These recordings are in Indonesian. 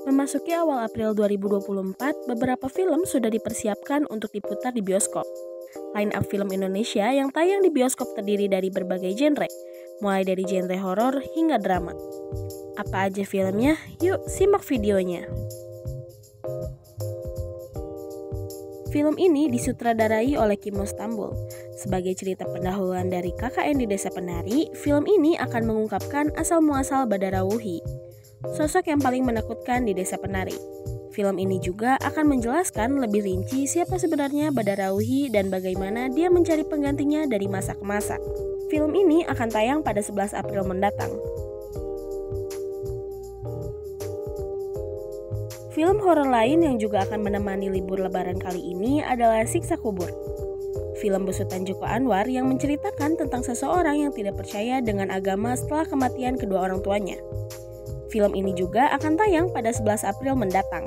Memasuki awal April 2024, beberapa film sudah dipersiapkan untuk diputar di bioskop. Line-up film Indonesia yang tayang di bioskop terdiri dari berbagai genre, mulai dari genre horor hingga drama. Apa aja filmnya? Yuk simak videonya. Film ini disutradarai oleh Kimo Stambul. Sebagai cerita pendahuluan dari KKN di Desa Penari, film ini akan mengungkapkan asal-muasal Badarawuhi, sosok yang paling menakutkan di Desa Penari. Film ini juga akan menjelaskan lebih rinci siapa sebenarnya Badarawuhi dan bagaimana dia mencari penggantinya dari masa ke masa. Film ini akan tayang pada 11 April mendatang. Film horor lain yang juga akan menemani libur lebaran kali ini adalah Siksa Kubur. Film besutan Joko Anwar yang menceritakan tentang seseorang yang tidak percaya dengan agama setelah kematian kedua orang tuanya. Film ini juga akan tayang pada 11 April mendatang.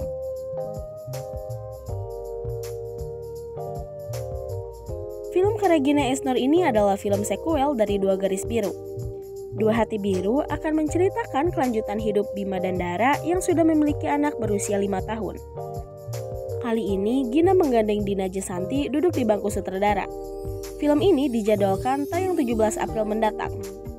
Film karya Gina Esnor ini adalah film sekuel dari Dua Garis Biru. Dua Hati Biru akan menceritakan kelanjutan hidup Bima dan Dara yang sudah memiliki anak berusia 5 tahun. Kali ini Gina menggandeng Dina Jesanti duduk di bangku sutradara. Film ini dijadwalkan tayang 17 April mendatang.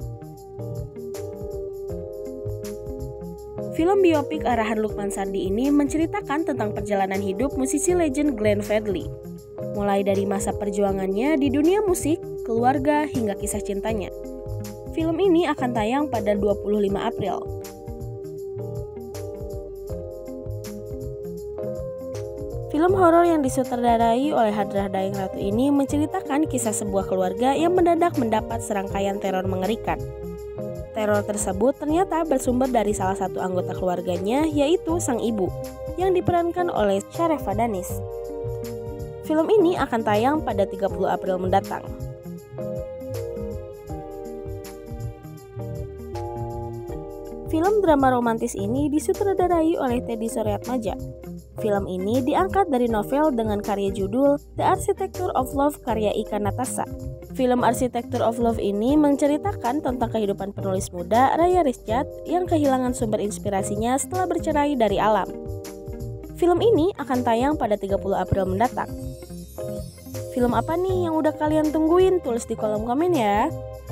Film biopik arahan Lukman Sardi ini menceritakan tentang perjalanan hidup musisi legend Glenn Fredly. Mulai dari masa perjuangannya di dunia musik, keluarga, hingga kisah cintanya. Film ini akan tayang pada 25 April. Film horor yang disutradarai oleh Hadrah Daeng Ratu ini menceritakan kisah sebuah keluarga yang mendadak mendapat serangkaian teror mengerikan. Teror tersebut ternyata bersumber dari salah satu anggota keluarganya, yaitu sang ibu, yang diperankan oleh Syarefa Danis. Film ini akan tayang pada 30 April mendatang. Film drama romantis ini disutradarai oleh Teddy Soryatmadja. Film ini diangkat dari novel dengan karya judul The Architecture of Love karya Ika Natasha. Film Architecture of Love ini menceritakan tentang kehidupan penulis muda Raya Rizchat yang kehilangan sumber inspirasinya setelah bercerai dari alam. Film ini akan tayang pada 30 April mendatang. Film apa nih yang udah kalian tungguin? Tulis di kolom komen ya.